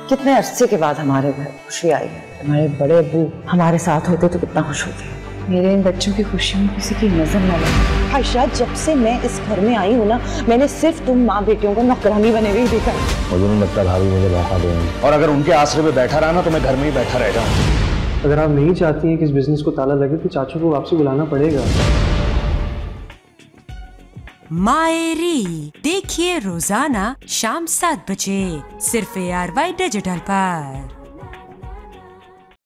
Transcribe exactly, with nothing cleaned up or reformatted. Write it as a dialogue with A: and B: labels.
A: कितने अरसे के बाद हमारे घर खुशी आई है। हमारे बड़े अब्बू हमारे साथ होते तो कितना खुश होते। मेरे इन बच्चों की खुशी में किसी की नजर न लगे। आयशा, जब से मैं इस घर में आई हूँ ना, मैंने सिर्फ तुम माँ बेटियों को नौकरानी बने हुए ही देखा।
B: मुझे नहीं लगता भाभी मुझे धोखा देंगी, और अगर उनके आसरे पे बैठा रहा ना तो मैं घर में ही बैठा रह जाऊँ।
C: अगर आप नहीं चाहती हैं कि इस बिजनेस को ताला लगे तो चाचू को वापसी बुलाना पड़ेगा।
D: मायरी देखिए रोजाना शाम सात बजे सिर्फ ए आर वाई डिजिटल पर।